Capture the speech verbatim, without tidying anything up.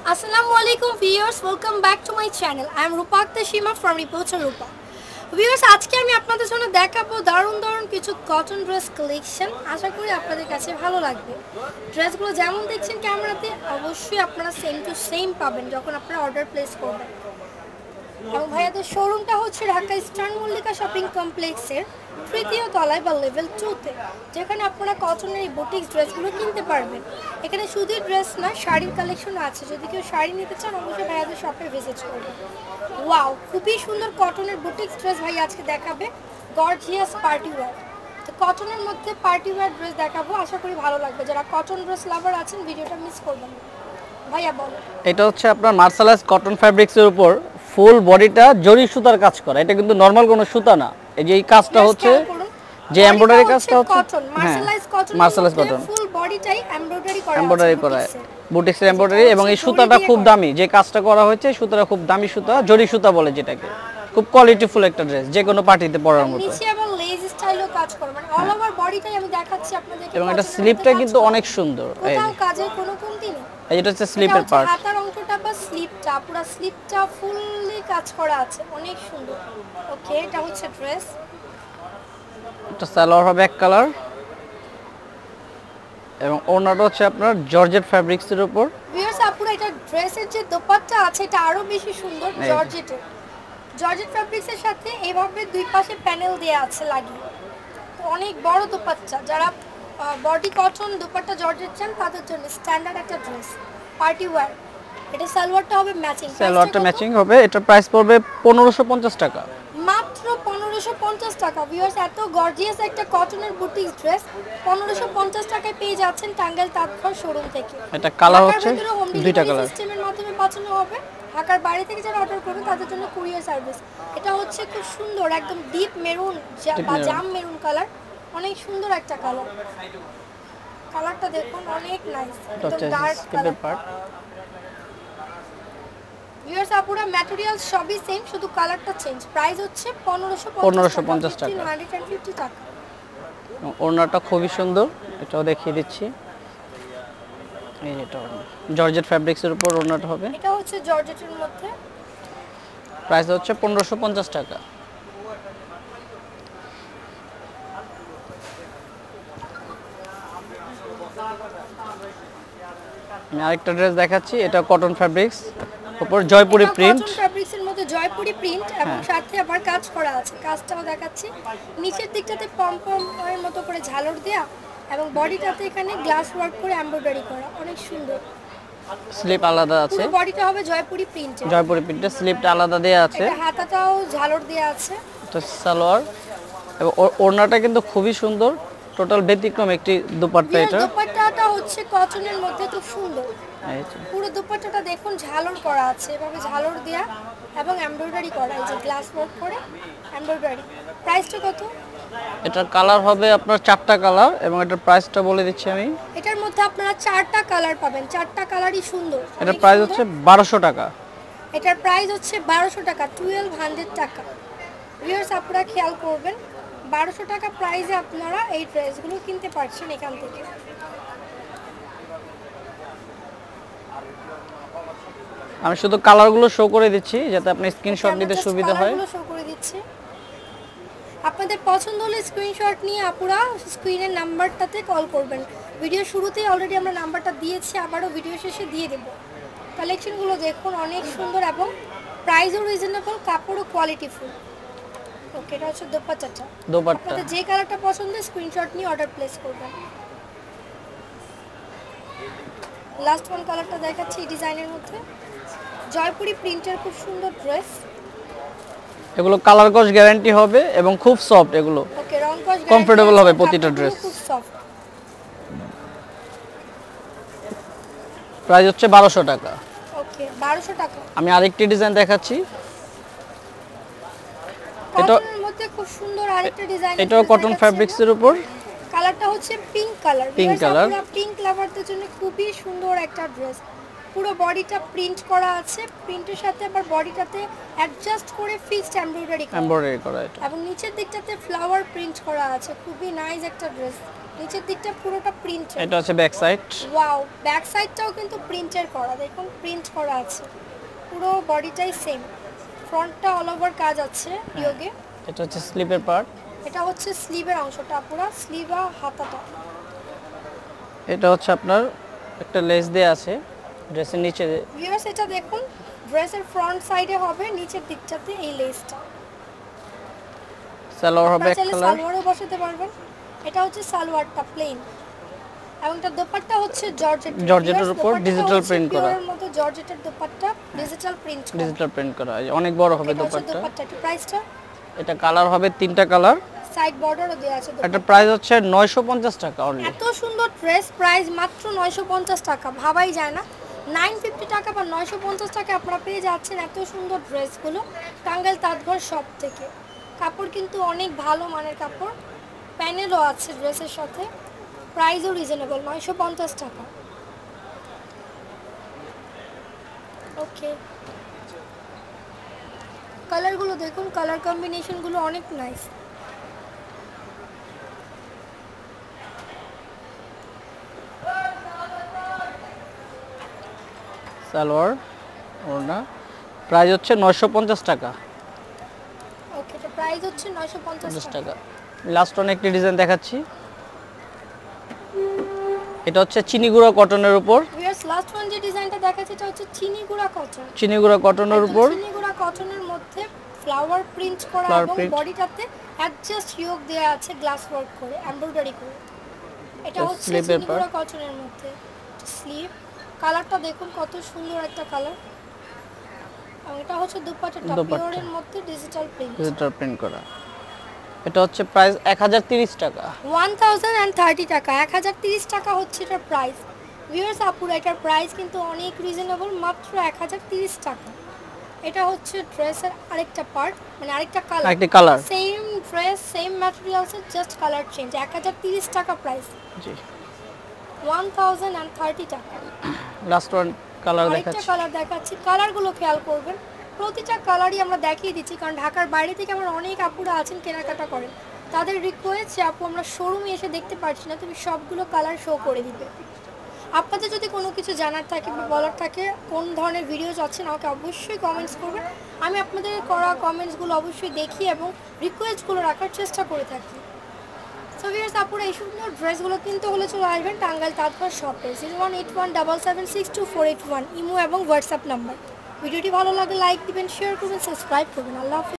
Assalamualaikum viewers, welcome back to my channel. I am Rupak Tashima from Reporter Rupa. Viewers, আজকে আমি আপনাদের জন্য দেখাবো দারুণ দারুণ কিছু কটন ড্রেস কালেকশন। আশা করি আপনাদের কাছে ভালো লাগবে। ড্রেসগুলো যেমন দেখছেন ক্যামেরাতে অবশ্যই আপনারা সেম টু সেম পাবেন যখন আপনারা অর্ডার প্লেস করবেন। এবং ভাইয়াদের শোরুমটা হচ্ছে ঢাকা ইস্টার্ন মল্লিকা শপিং কমপ্লেক্সের তৃতীয় তলায় বা লেভেল টুতে, যেখানে আপনারা কটনের এই বুটিক্স ড্রেসগুলো কিনতে পারবেন। এখানে শুধু ড্রেস না, শাড়ির কালেকশন আছে। যদি কেউ শাড়ি নিতে চান অবশ্যই ভাইয়াদের শপে ভিজিট করবেন। ওয়াও, খুবই সুন্দর কটনের বুটিক্স ড্রেস ভাই আজকে দেখাবে, গর্জিয়াস পার্টি ওয়্যার। তো কটনের মধ্যে পার্টি ওয়্যার ড্রেস দেখাবো, আশা করি ভালো লাগবে। যারা কটন ড্রেস লাভার আছেন ভিডিওটা মিস করবেন না। ভাইয়া বলো। এটা হচ্ছে আপনার মার্শালাইজ কটন ফ্যাব্রিক্সের উপর ফুল বডিটা জরি সুতার কাজ করা। এটা কিন্তু নরমাল কোনো সুতা না। এই যে এই কাজটা হচ্ছে যে এমব্রয়ডারি কাজটা হচ্ছে cotton, mercerised cotton, mercerised cotton full বডিটাই এমব্রয়ডারি করা আছে, এমব্রয়ডারি করা বুটিক্সের এমব্রয়ডারি। এবং এই সুতাটা খুব দামি, যে কাজটা করা হয়েছে সুতাটা খুব দামি সুতা, জরি সুতা বলে যেটাকে। খুব কোয়ালিটিফুল একটা ড্রেস, যে কোনো পার্টিতে পরার মতো। নিচে আবার লেজ স্টাইলও কাজ করে, মানে অল ওভার বডিটাই আমি দেখাচ্ছি আপনাদেরকে। এবং এটা স্লিপটা কিন্তু অনেক সুন্দর। এই কোথাও কাজের কোনো কমতি নেই। এই যেটা হচ্ছে স্লিপের পার্ট, হাতার অংশটা বা স্লিপটা, পুরো স্লিপটা ফুললি কাজ করা আছে, অনেক সুন্দর। ওকে, এটা হচ্ছে ড্রেস। এটা সালোয়ার হবে এক কালার এবং ওড়নাটা হচ্ছে আপনার জর্জেট ফ্যাব্রিক্সের উপর। ভিউয়ার্স, আপুরা এটা ড্রেসের যে দোপাট্টা আছে এটা আরো বেশি সুন্দর, জর্জেটের। জর্জেট ফ্যাব্রিক্সের সাথে এইভাবে দুই পাশে প্যানেল দেয়া আছে লাগিয়ে, তো অনেক বড় দোপাট্টা। যারা বডি কটন দোপাট্টা জর্জেট চান তাদের জন্য স্ট্যান্ডার্ড একটা ড্রেস, পার্টি ওয়্যার। এটা সালোয়ারটা হবে ম্যাচিং, সালোয়ারটা ম্যাচিং হবে। এটা প্রাইস পড়বে পনেরোশো পঞ্চাশ টাকা, মাত্র পনেরোশো পঞ্চাশ টাকা। ভিউয়ার্স, এত গর্জিয়াস একটা কটনের বুটিক ড্রেস পনেরোশো পঞ্চাশ টাকায় পেয়ে যাচ্ছেন টাঙ্গাইল তাঁতঘর শোরুম থেকে। এটা কালার হচ্ছে দুইটা কালার, সিস্টেমের মাধ্যমে পাঠানো হবে। ঢাকার বাইরে থেকে যারা অর্ডার করবেন তাদের জন্য কুরিয়ার সার্ভিস। এটা হচ্ছে খুব সুন্দর, একদম ডিপ মেরুন বা জাম মেরুন কালার, অনেক সুন্দর একটা কালার। কালারটা দেখুন, অনেক নাইস, একদম ডার্ক কালার। ভিউয়ার্স, আপুরা ম্যাটেরিয়াল সবই সেম, শুধু কালারটা চেঞ্জ। প্রাইস হচ্ছে পনেরোশো পঞ্চাশ টাকা। ওড়নাটা খুবই সুন্দর, এটাও দেখিয়ে দিচ্ছি। এই এটা জর্জেট ফ্যাব্রিক্সের উপর ওড়নাটা হবে। এটা হচ্ছে জর্জেটের মধ্যে, প্রাইস হচ্ছে পনেরোশো পঞ্চাশ টাকা। আমি আরেকটা ড্রেস দেখাচ্ছি, এটা কটন ফ্যাব্রিক্স উপর জয়পুরি প্রিন্ট। কটন ফ্যাব্রিক্সের মধ্যে জয়পুরি প্রিন্ট এবং সাথে আবার কাজ করা আছে। কাজটাও দেখাচ্ছি। নিচের দিকটাতে পমপম এর মতো করে ঝালর দেয়া এবং বডিটাতে এখানে গ্লাস ওয়ার্ক করে এমব্রয়ডারি করা, অনেক সুন্দর। স্লিপ আলাদা আছে, পুরো বডিটা হবে জয়পুরি প্রিন্ট। জয়পুরি প্রিন্টের স্লিপটা আলাদা দেয়া আছে। এটা হাতাটাও ঝালর দেয়া আছে। এটা সালোয়ার এবং ওড়নাটা কিন্তু খুবই সুন্দর, টোটাল ব্যতিক্রম একটি দুপাট্টা। এটা দুপাট্টাটা হচ্ছে কটনের মধ্যে, খুব সুন্দর। পুরো দুপাট্টাটা দেখুন ঝালর করা আছে, এভাবে ঝালর দেয়া এবং এমব্রয়ডারি করা, এই যে গ্লাস ওয়ার্ক করে এমব্রয়ডারি। প্রাইসটা কত? এটার কালার হবে আপনার চারটা কালার এবং এটার প্রাইসটা বলে দিচ্ছি আমি। এটার মধ্যে আপনারা চারটা কালার পাবেন, চারটা কালারই সুন্দর। এটার প্রাইস হচ্ছে বারোশো টাকা। এটার প্রাইস হচ্ছে বারোশো টাকা, টুয়েলভ হান্ড্রেড টাকা। ভিউয়ার্স, আপনারা খেয়াল করবেন, বারোশো টাকা প্রাইসে আপনারা এই ড্রেসগুলো কিনতে পারছেন এখান থেকে। আমি শুধু কালারগুলো শো করে দিচ্ছি যাতে আপনি স্ক্রিনশট নিতে সুবিধা হয়। কালারগুলো শো করে দিচ্ছি। আপনাদের পছন্দ হলে স্ক্রিনশট নিয়ে আপুরা স্ক্রিনের নাম্বারটাতে কল করবেন। ভিডিও শুরুতেই অলরেডি আমরা নাম্বারটা দিয়েছি, আবারও ভিডিও শেষে দিয়ে দেব। কালেকশনগুলো দেখুন, অনেক সুন্দর এবং প্রাইসও রিজনেবল, কাপড়ও কোয়ালিটিফুল। ওকে, এটা হচ্ছে দোপাট্টাটা। দোপাট্টা আপনাদের যে কালারটা পছন্দ স্ক্রিনশট নিয়ে অর্ডার প্লেস করবেন। লাস্ট ওয়ান কালারটা দেখাচ্ছি এই ডিজাইনের মধ্যে, জয়পুরি প্রিন্টের খুব সুন্দর ড্রেস। এগুলো কালার কস গ্যারান্টি হবে এবং খুব সফট, এগুলো ওকে, রং কস কমফোর্টেবল হবে প্রতিটা ড্রেস। খুব সফট। প্রাইস হচ্ছে বারোশো টাকা। ওকে, বারোশো টাকা। আমি আরেকটি ডিজাইন দেখাচ্ছি, এটা কটনের মধ্যে খুব সুন্দর আরেকটা ডিজাইন। এটাও কটন ফ্যাব্রিক্সের উপর। কালারটা হচ্ছে pink colour. Pink colour, pink লাভারদের জন্য খুবই সুন্দর একটা ড্রেস। পুরো বডিটা প্রিন্ট করা আছে, প্রিন্টের সাথে আবার বডিটাতে অ্যাডজাস্ট করে ফিক্সড এমব্রয়ডারি করা এমব্রয়ডারি করা এটা। এবং নিচের দিকটাতে ফ্লাওয়ার প্রিন্ট করা আছে, খুবই নাইস একটা ড্রেস। নিচের দিকটা পুরোটা প্রিন্ট। এটা হচ্ছে ব্যাক সাইড। ওয়াও, ব্যাক সাইডটাও কিন্তু প্রিন্টের করা, দেখুন প্রিন্ট করা আছে। পুরো বডিটাই সেম, ফ্রন্টটা অল ওভার কাজ আছে ইয়োগে। এটা হচ্ছে স্লিপের পার্ট। এটা হচ্ছে স্লিভের অংশটা, পুরো স্লিভ আর হাতাটা। এটা হচ্ছে আপনার একটা লেস দেয়া আছে ড্রেসের নিচে। ভিউয়ার্স এটা দেখুন, ড্রেসের ফ্রন্ট সাইডে হবে, নিচের দিকটাতে এই লেসটা। সালোয়ার হবে এক কালার। সালোয়ারও বসাতে পারবেন। এটা হচ্ছে সালোয়ারটা প্লেন, এবং তার দোপাট্টা হচ্ছে জর্জেট। জর্জেটের উপর ডিজিটাল প্রিন্ট করা। এর মতো জর্জেটের দোপাট্টা, ডিজিটাল প্রিন্ট করা। ডিজিটাল প্রিন্ট করা, অনেক বড় হবে দোপাট্টা। দোপাট্টাটা প্রাইসটা, এটা কালার হবে তিনটা কালার। সাইড বর্ডারও দেয়া আছে। এটা প্রাইস হচ্ছে নয়শো পঞ্চাশ টাকা অনলি। এত সুন্দর ড্রেস, প্রাইস মাত্র নয়শো পঞ্চাশ টাকা, ভাবাই যায় না। নয়শো পঞ্চাশ টাকা বা নয়শো পঞ্চাশ টাকা আপনারা পেয়ে যাচ্ছেন এত সুন্দর ড্রেসগুলো টাঙ্গাইল তাঁতঘর শপ থেকে। কাপড় কিন্তু অনেক ভালো মানের কাপড়, প্যানেলও আছে ড্রেসের সাথে, প্রাইসও রিজনেবল, নয়শো পঞ্চাশ টাকা। ওকে, কালারগুলো দেখুন, কালার কম্বিনেশনগুলো অনেক নাইস। সালোয়ার ওড়না, প্রাইস হচ্ছে নয়শো পঞ্চাশ টাকা। ওকে, তো প্রাইস হচ্ছে নয়শো পঞ্চাশ টাকা। লাস্ট অনেক একটি ডিজাইন দেখাচ্ছি। এটা হচ্ছে চিনিগুড়া কটনের উপর। ভিউয়ার্স লাস্ট ওয়ান যে ডিজাইনটা দেখাচ্ছি এটা হচ্ছে চিনিগুড়া কটন। চিনিগুড়া কটনের উপর, চিনিগুড়া কটনের মধ্যে ফ্লাওয়ার প্রিন্ট করা এবং বডিটাতে অ্যাডজাস্ট ইয়োগ দেয়া আছে গ্লাস ওয়ার্ক করে, এমব্রয়ডারি করে। এটা হচ্ছে চিনিগুড়া কটনের মধ্যে স্লিভ। কালারটা দেখুন কত সুন্দর একটা কালার। আর এটা হচ্ছে দুপাট্টাটা পিওরের মধ্যে ডিজিটাল প্রিন্ট, ডিজিটাল প্রিন্ট করা। এটা হচ্ছে প্রাইস এক হাজার তিরিশ টাকা। এক হাজার তিরিশ টাকা, এক হাজার তিরিশ টাকা হচ্ছে এটার প্রাইস। ভিউয়ার্স আপুরা এটার প্রাইস কিন্তু অনেক রিজনেবল, মাত্র এক হাজার তিরিশ টাকা। এটা হচ্ছে ড্রেসের আরেকটা পার্ট, মানে আরেকটা কালার, আরেকটা কালার, সেম ড্রেস সেম ম্যাটেরিয়ালসের জাস্ট কালার চেঞ্জ। এক হাজার তিরিশ টাকা প্রাইস। জি, এক হাজার তিরিশ টাকা। লাস্ট ওয়ান কালার আরেকটা দেখাচ্ছি। কালার দেখাচ্ছি, কালারগুলো খেয়াল করবেন, প্রতিটা কালারই আমরা দেখিয়ে দিচ্ছি, কারণ ঢাকার বাইরে থেকে আমার অনেক আপুরা আছেন কেনাকাটা করেন, তাদের রিকোয়েস্ট যে আপু আমরা শোরুমে এসে দেখতে পাচ্ছি না, তুমি সবগুলো কালার শো করে দিবে। আপনাদের যদি কোনো কিছু জানার থাকে বা বলার থাকে, কোন ধরনের ভিডিও চাচ্ছেন, আমাকে অবশ্যই কমেন্টস করবেন। আমি আপনাদের করা কমেন্টসগুলো অবশ্যই দেখি এবং রিকোয়েস্টগুলো রাখার চেষ্টা করে থাকি। সো ভিউয়ার্স আপুরা এই সুন্দর ড্রেসগুলো কিনতে হলে চলে আসবেন টাঙ্গাইল তাঁতঘর শপে, zero one eight one double seven six two four eight one imo এবং হোয়াটসঅ্যাপ নাম্বার। ভিডিওটি ভালো লাগলে লাইক দিবেন, শেয়ার করবেন, সাবস্ক্রাইব করবেন। আল্লাহ হাফেজ।